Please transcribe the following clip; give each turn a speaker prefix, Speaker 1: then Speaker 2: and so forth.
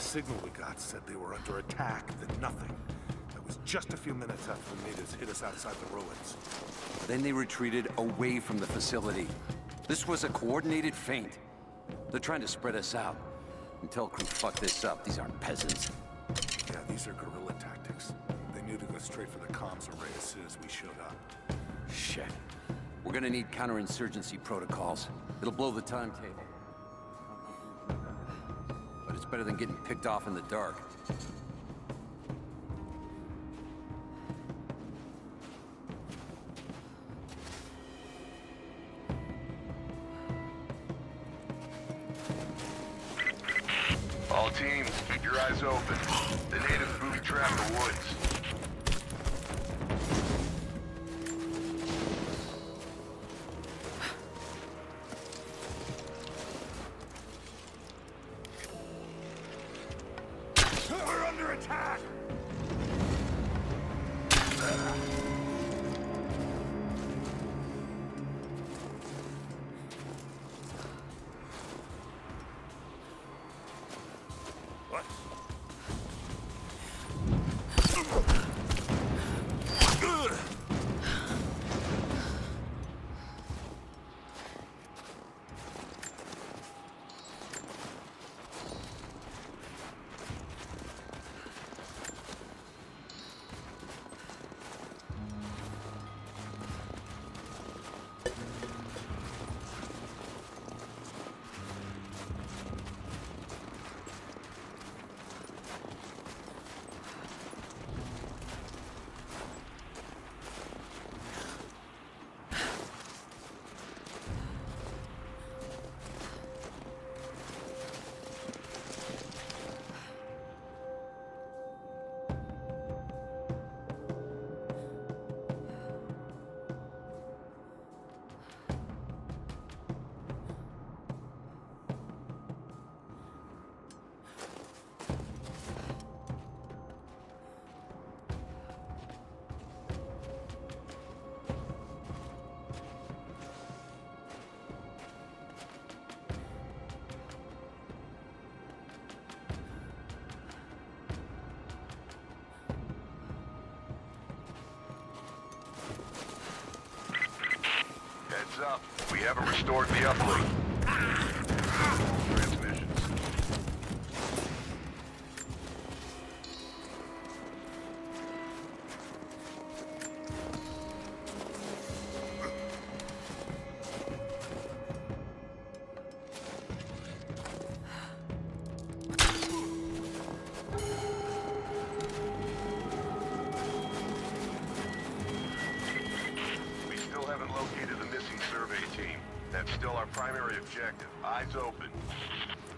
Speaker 1: last signal we got said they were under attack, then nothing. That was just a few minutes after the natives hit us outside the ruins.
Speaker 2: Then they retreated away from the facility. This was a coordinated feint. They're trying to spread us out. Until crew fuck this up, these aren't peasants.
Speaker 1: Yeah, these are guerrilla tactics. They knew to go straight for the comms array as soon as we showed up.
Speaker 2: Shit. We're gonna need counterinsurgency protocols. It'll blow the timetable. But it's better than getting picked off in the dark.
Speaker 3: All teams, keep your eyes open. The natives booby-trap the woods.
Speaker 1: We're under attack! What? Heads up. We haven't restored the uplink. Transmissions. We still haven't located the missing survey team. That's still our primary objective. Eyes open.